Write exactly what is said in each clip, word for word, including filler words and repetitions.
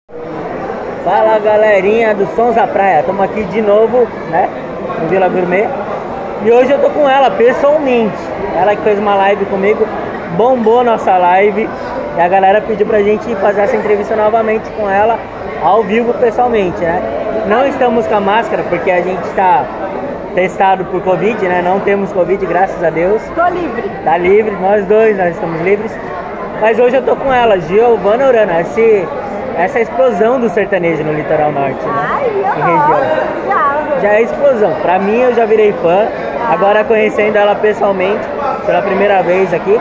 Fala galerinha do Sons da Praia, estamos aqui de novo, né, no Vila Gourmet. E hoje eu tô com ela pessoalmente. Ela que fez uma live comigo, bombou nossa live. E a galera pediu pra gente fazer essa entrevista novamente com ela, ao vivo pessoalmente, né? Não estamos com a máscara porque a gente tá testado por Covid, né? Não temos Covid, graças a Deus. Tô livre. Tá livre, nós dois, nós estamos livres. Mas hoje eu tô com ela, Giovana Urano, esse, essa explosão do sertanejo no litoral norte, né? Ai, eu em região. já. Já é explosão. Pra mim eu já virei fã, agora conhecendo ela pessoalmente pela primeira vez aqui.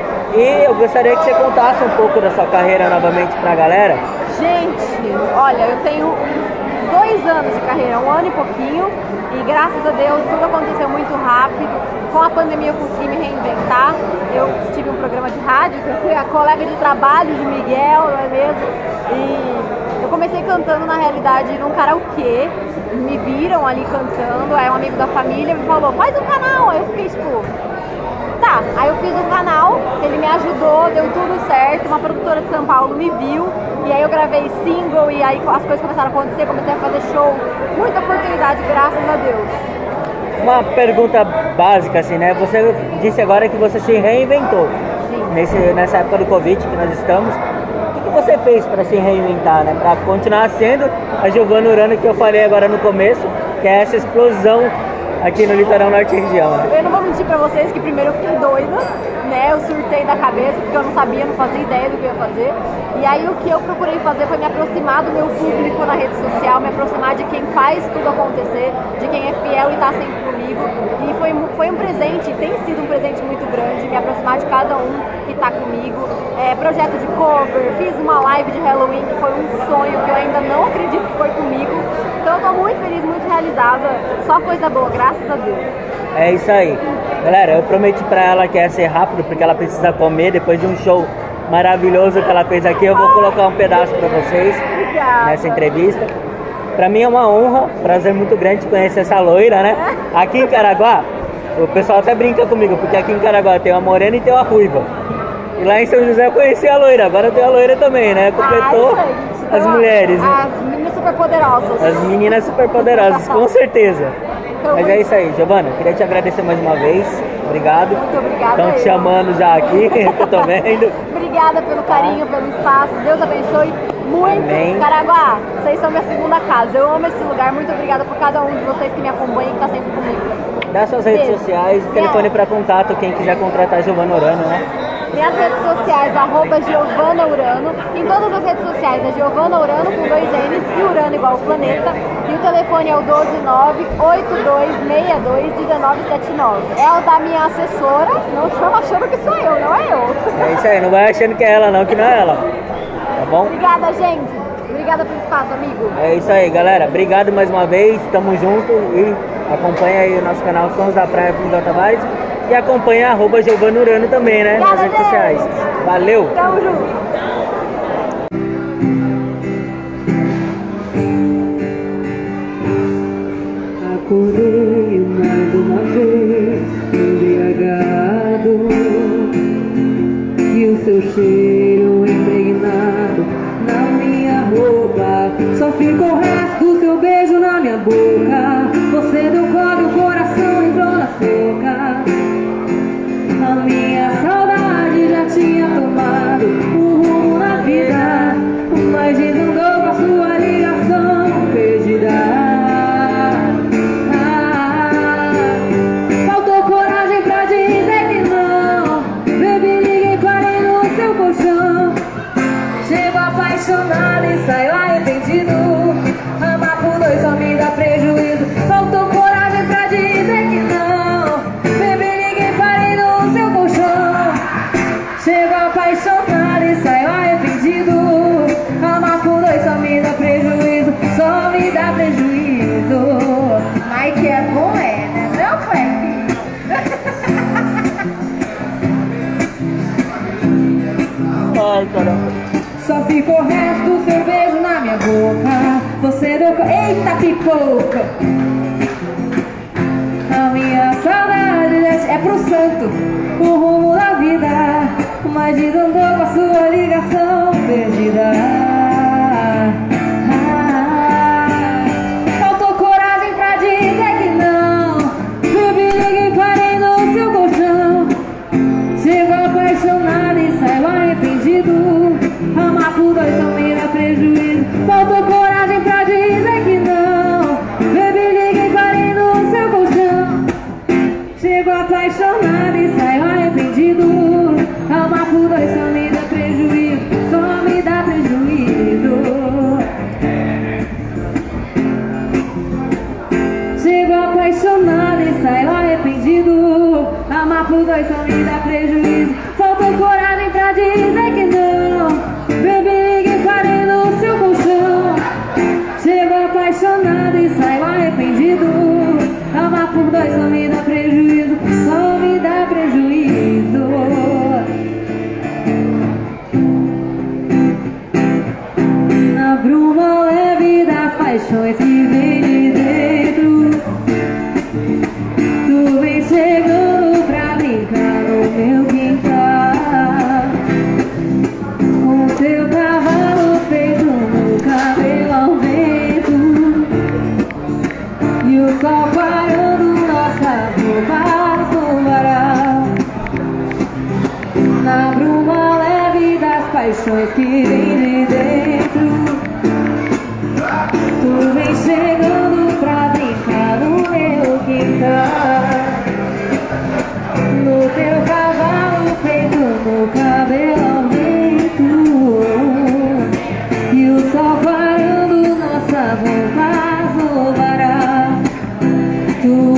E eu gostaria que você contasse um pouco da sua carreira novamente pra galera. Gente, olha, eu tenho dois anos de carreira, um ano e pouquinho, e graças a Deus tudo aconteceu muito rápido. Com a pandemia eu consegui me reinventar. Eu tive um programa de rádio, eu fui a colega de trabalho de Miguel, não é mesmo? E eu comecei cantando, na realidade, num karaokê. Me viram ali cantando, aí um amigo da família me falou, faz um canal. Aí eu fiquei tipo, tá. Aí eu fiz um canal, ele me ajudou, deu tudo certo. Uma produtora de São Paulo me viu, e aí eu gravei single, e aí as coisas começaram a acontecer, comecei a fazer show. Muita oportunidade, graças a Deus. Uma pergunta básica assim, né? Você disse agora que você se reinventou. Sim. Nesse, nessa época do Covid que nós estamos. O que você fez para se reinventar, né? Para continuar sendo a Giovana Urano que eu falei agora no começo, que é essa explosão aqui no litoral norte e região, né? Eu não vou mentir pra vocês que primeiro eu fiquei doida, né? Eu surtei da cabeça porque eu não sabia, não fazia ideia do que eu ia fazer. E aí o que eu procurei fazer foi me aproximar do meu público na rede social, me aproximar de quem faz tudo acontecer, de quem é fiel e tá sempre comigo. E foi, foi um presente, tem sido um presente muito grande, me aproximar de cada um que tá comigo. É, projeto de cover, fiz uma live de Halloween que foi um sonho que eu ainda não acredito que foi comigo. Então eu tô muito feliz, muito realizada, só coisa boa, graças a Deus. É isso aí. Galera, eu prometi pra ela que ia ser rápido, porque ela precisa comer. Depois de um show maravilhoso que ela fez aqui, eu vou colocar um pedaço pra vocês. Obrigada. Nessa entrevista. Pra mim é uma honra, prazer muito grande conhecer essa loira, né? Aqui em Caraguá, o pessoal até brinca comigo, porque aqui em Caraguá tem uma morena e tem uma ruiva. E lá em São José eu conheci a loira, agora tem a loira também, né? Completou Ai, gente, as então, mulheres. Né? As meninas super poderosas. As meninas super poderosas, com certeza. Então, Mas é isso aí, Giovana, queria te agradecer mais uma vez. Obrigado. Muito obrigada. Estão te eu. chamando já aqui, que eu tô vendo. Obrigada pelo carinho, pelo espaço. Deus abençoe muito. Amém. Caraguá, vocês são minha segunda casa. Eu amo esse lugar. Muito obrigada por cada um de vocês que me acompanha e que tá sempre comigo. Dá suas redes Beijo. sociais, telefone para contato, quem quiser contratar a Giovana Urano, né? Minhas redes sociais, arroba Giovana Urano. Em todas as redes sociais é Giovana Urano com dois N's e Urano igual planeta. E o telefone é o doze nove oito dois seis dois um nove sete nove. É o da minha assessora. Não chama achando que sou eu, não é eu. É isso aí, não vai achando que é ela não, que não é ela. Tá bom? Obrigada, gente. Obrigada pelo espaço, amigo. É isso aí, galera. Obrigado mais uma vez, tamo junto e acompanha aí o nosso canal Sons da Praia com Miguel Tavares. E acompanha arroba Giovana Urano também, né? Obrigada, nas redes gente. sociais. Valeu! Tamo junto. Acordei mais uma vez, embriagado, e o seu cheiro impregnado na minha roupa. Só ficou o resto do seu beijo na minha boca. Você deu corda e o coração entrou na seca. A minha saudade já tinha tomado um rumo na vida, mas desandou com a sua ligação perdida. Ah, faltou coragem pra dizer que não. Bebi, liguei, parei no seu colchão. Chego apaixonado e saio arrependido. Amar por dois só me dá prejuízo. Faltou coragem pra dizer que não. Bebi, liguei, parei no seu colchão. Chego apaixonado e saio arrependido. Amar por dois só me dá prejuízo. Só me dá prejuízo. Mike é bom, é, né? Não, Fleck? Ai, caramba. Só ficou o resto do seu beijo na minha boca. Você deu... co- Eita, pipoca! A minha saudade é pro santo, o rumo da vida, mas desandou com a sua ligação perdida. por dois só me dá prejuízo. Faltou coragem pra dizer que não. Bebi, liguei, parei no seu colchão. Chego apaixonado e saio arrependido. Amar por dois só me dá prejuízo, só me dá prejuízo. Na bruma leve das paixões que vem de dentro, tu vem chegando pra brincar no meu quintal, com teu cavalo feito no cabelo ao vento, e o sol parando nossas roupas no varal. Na bruma leve das paixões que vem de dentro, tu vem chegando pra brincar no meu quintal, no teu cavalo feito no cabelo ao vento, e o sol parando nossas roupas no varal. Tu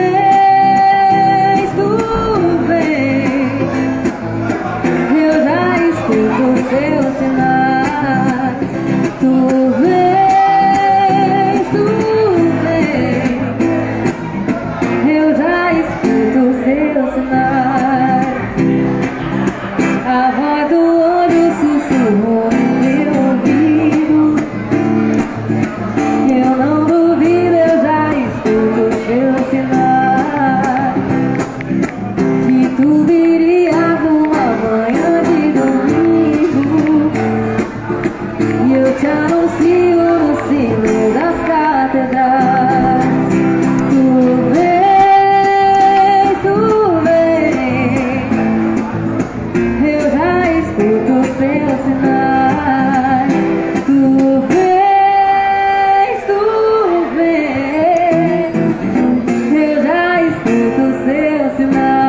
vês, tu vês, eu já escuto os teus sinais. Tu vês, tu vês, eu já escuto os teus sinais. A voz do olho sussurrou no meu ouvido. Eu não duvido, eu já escuto os teus sinais, que tu virias numa manhã de domingo, e eu te anuncio no sino das catedrais. Tu vês, tu vês, eu já escuto os teus sinais. Tu vês, tu vês, eu já escuto os teus sinais.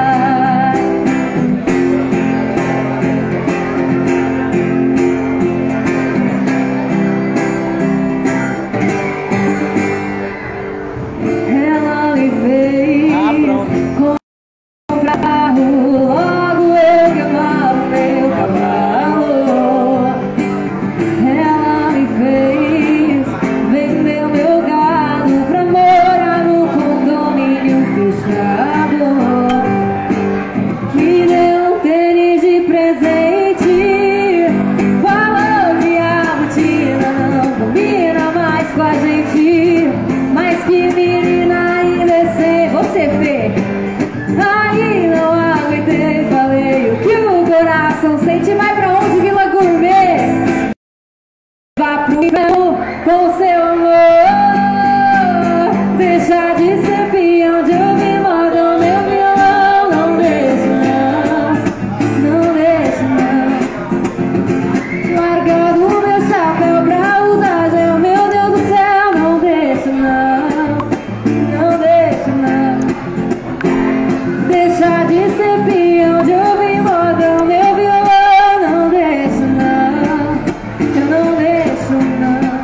Ela me fez Ah, pronto. comprar logo eu que amava meu cavalo. Ela me fez vender meu gado pra morar no condomínio fechado. Me deu um tênis de presente, falou que a rotina não combina mais com a gente. Mas que menina indecente você fez. Aí não aguentei, falei o que o coração sente. Vai pra onde, Vila Gourmet? Vá pro inferno com seu amor. Deixa de ser peão de ouvir moda meu violão. Não deixa não, não deixa não. Largando o meu chapéu pra usar gel, meu Deus do céu. Não deixa não, não deixa não. Deixa de ser peão de ouvir modão meu violão. Não deixa não, eu não deixo não.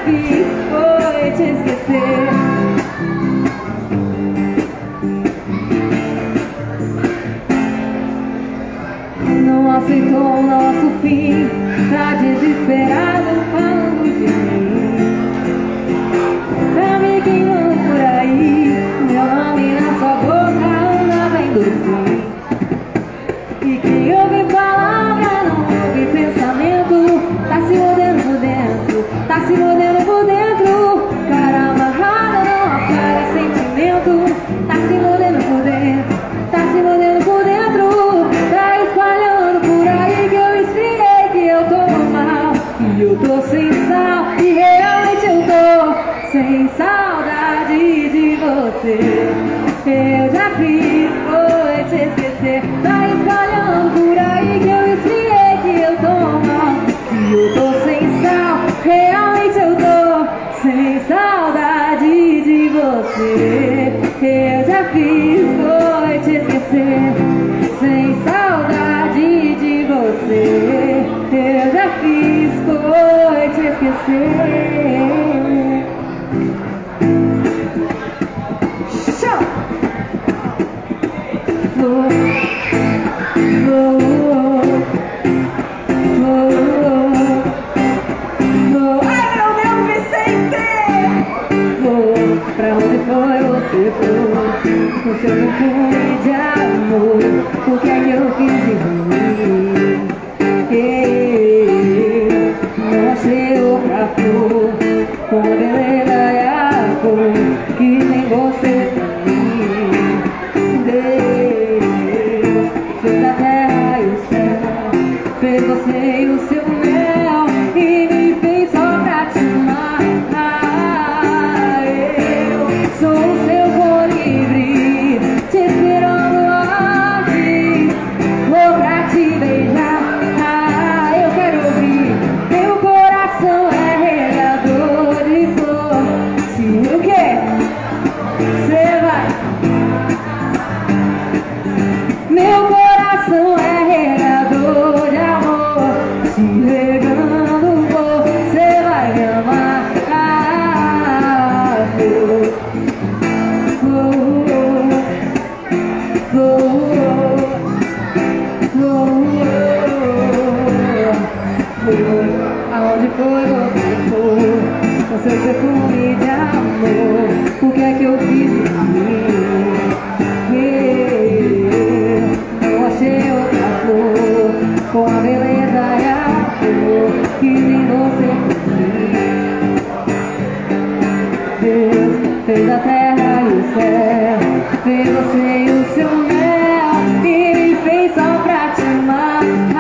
fiz foi te esquecer. Não aceitou o nosso fim, tá desesperado falando de mim, tá me queimando por aí, meu nome na sua boca anda bem docinho. E quem ouve palavra não ouve pensamento, tá se mordendo por dentro, tá se mordendo por dentro, cara amarrada não apaga sentimento, tá se mordendo por dentro, tá se mordendo por dentro, tá espalhando por aí que eu esfriei, que eu tô mal, que eu tô sem sal, e realmente eu tô sem saudade de você. Eu já fiz foi te esquecer, tá espalhando por aí que eu esfriei, que eu tô mal, que eu tô sem sal, realmente eu tô sem saudade de você. Eu já fiz foi te esquecer, sem saudade de você. Eu já fiz foi te esquecer. O seu perfume de amor, o que é que eu fiz de ruim? Eu não achei outra flor com a beleza e a cor que nem você tem. Deus fez a terra e o céu, fez você e o seu mel, e me fez só pra te amar. Eu sou o seu colibri, te esperando aqui, vou pra te beijar. Ah, eu quero ouvir, meu coração é regador de flor. Se o quê? Cê vai. Meu coração é regador de amor, se regando for, cê vai me amar. Ah, eu, oh, oh, oh, oh, oh. Aonde foi você for, com seu perfume de amor, o que é que eu fiz de mim? Eu achei outra flor, com a beleza e a cor que nem você tem. Deus fez a terra e o céu, fez você e o seu mel, e me fez só pra te amar.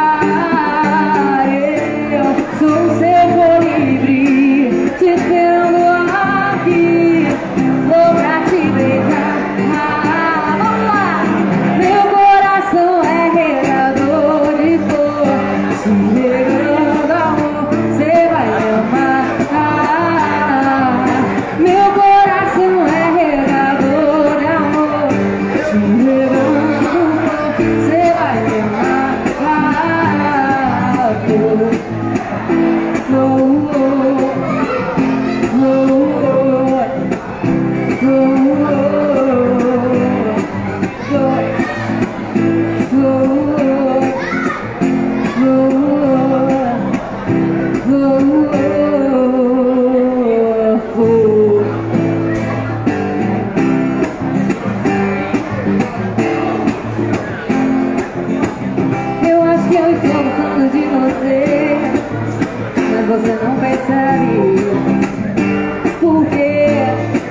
Eu sou o seu colibri, te esperando aqui, vou pra te beijar. Vamos lá! Meu coração é regador de flor, se regando amor, cê vai me amar. Meu coração é regador de amor, se regando amor, cê vai me amar. Oh, oh, oh, oh, eu acho que eu estou gostando de você, mas você não percebe. Por quê?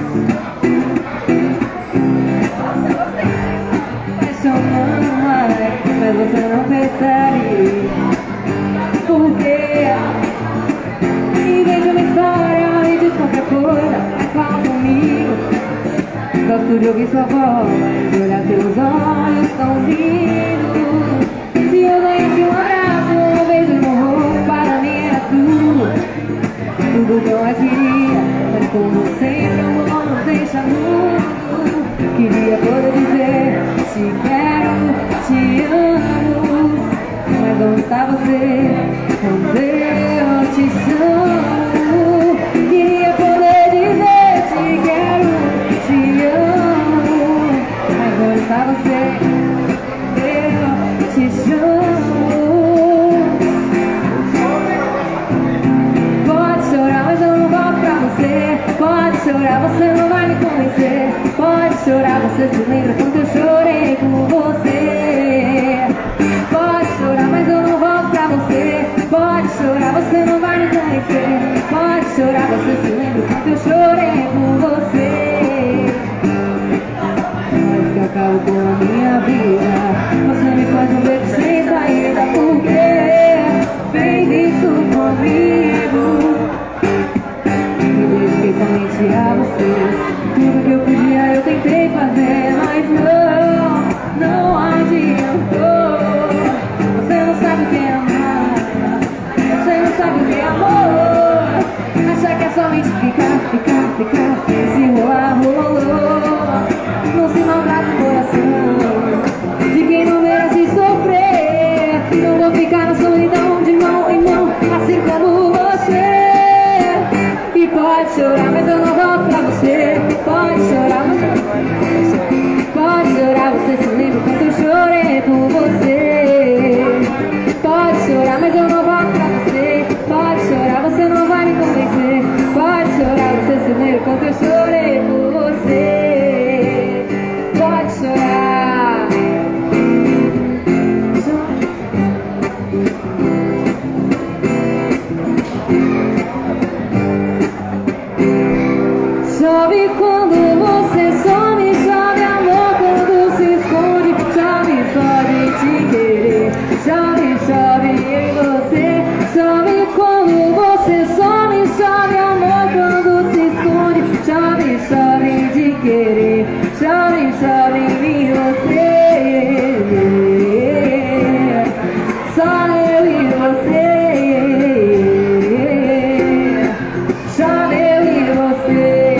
Apaixonando mais, mas você não percebe. Por quê? Invente uma história e diz qualquer coisa, mas fala comigo. Gosto de ouvir sua voz, de olhar teus olhos tão lindos. Se eu ganhasse um abraço, um beijo no rosto, para mim era tudo. Tudo que eu mais queria, mas como sempre o amor nos deixa mudo. Queria poder dizer, te quero, te amo, mas onde está você? Quando eu te chamo, você. Eu te chamo. Pode chorar, mas eu não volto pra você. Pode chorar, você não vai me convencer. Pode chorar, você se lembra quando eu chorei por você. Pode chorar, mas eu não volto pra você. Pode chorar, você não vai me convencer. Pode chorar, você se lembra quando eu chorei por você. Mas que acabo com a minha vida. Você me faz um beco sem saída. Por quê? Fez isso comigo. Me dediquei somente a você. Tudo que eu podia eu tentei fazer, mas não, não adiantou. Você não sabe o que é amar. Você não sabe o que é amor. Achar que é somente ficar, ficar, ficar. Se rolar, rolou. Não se maltrata o coração de quem não merece sofrer. Não vou ficar na solidão de mão em mão, assim como você. E pode chorar, mas eu não volto pra você. Pode chorar, mas eu... Pode chorar, você se lembra quando eu chorei por você. Pode chorar, mas eu não volto pra você. Pode chorar, você não vai me convencer. Pode chorar, você se lembra quando eu chorei por você. Pode chorar. Chove quando você some, chove amor quando se esconde. Chove só de te querer, chove, chove em você. Chove quando você some, chove amor quando se esconde. Chove, chove de querer, chove, chove em você. Só eu e você. Chove eu e você.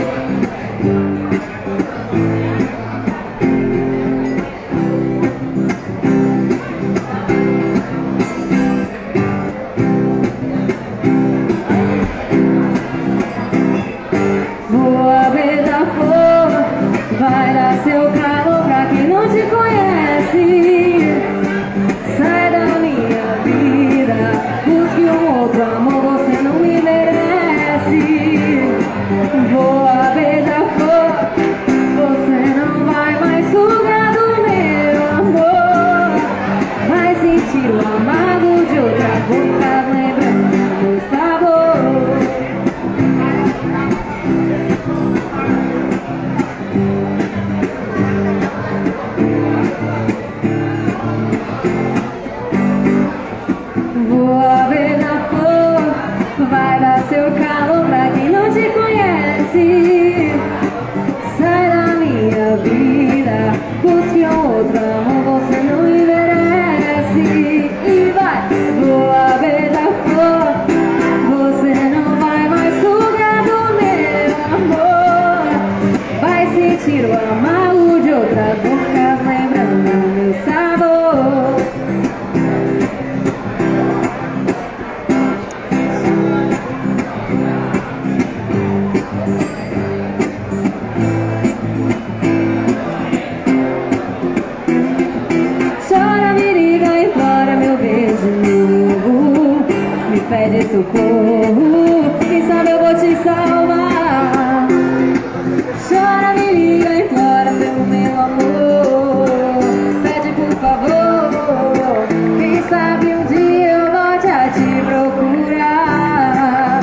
Voa, beija-flor, vai dar seu calor pra quem não te conhece. Sai da minha vida, busque um outro amor, você não me merece. Voa, beija-flor, você não vai mais sugar do meu amor. Vai sentir o amargo de outra boca, lembrando do sabor. Voa, beija-flor, vai dar seu calor pra quem não te conhece. Sai da minha vida, busque um outro amor, você não me merece. E vai, voa, beija-flor, você não vai mais sugar do meu amor. Vai sentir o amargo de outras bocas, lembrando meu sabor. Chora, me liga, implora meu beijo novo. Me pede socorro, quem sabe eu vou te salvar. Chora, me liga, implora pelo meu amor. Pede por favor, quem sabe um dia eu volte a te procurar.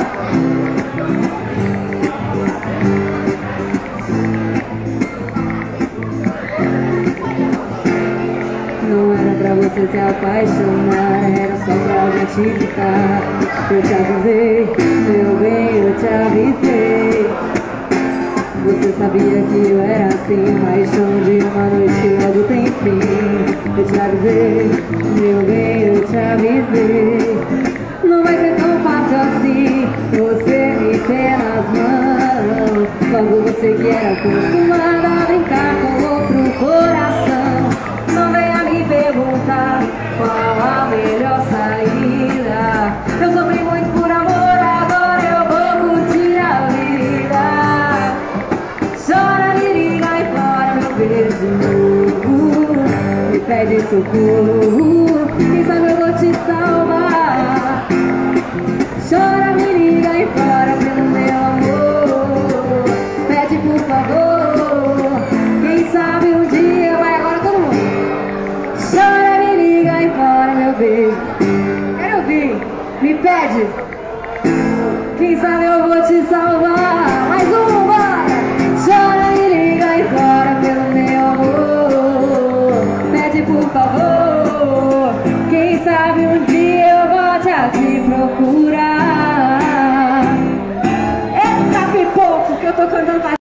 Não era pra você se apaixonar, era só pra gente ficar. Eu te avisei, meu bem, eu te avisei. Você sabia que eu era assim, paixão de uma noite logo tem fim. Eu te avisei, meu bem, eu te avisei. Não vai ser tão fácil assim, você me ter nas mãos. Logo você que era acostumada a brincar com outro coração. Não venha me perguntar qual a melhor saída. Eu sofri muito por amor, agora eu vou curtir a vida. Chora, me liga e fora meu beijo Me pede socorro, quem sabe eu vou te salvar. Chora, me liga e fora pelo meu amor. Pede por favor, quem sabe um dia. Vai agora todo mundo. Chora, me liga e fora, meu bem. Quero ouvir, me pede. Quem sabe eu vou te salvar. Mais um, bora. Chora, me liga e fora pelo meu amor. Pede por favor, quem sabe um dia eu volte a te procurar. Eita pipoco que eu tô cantando pra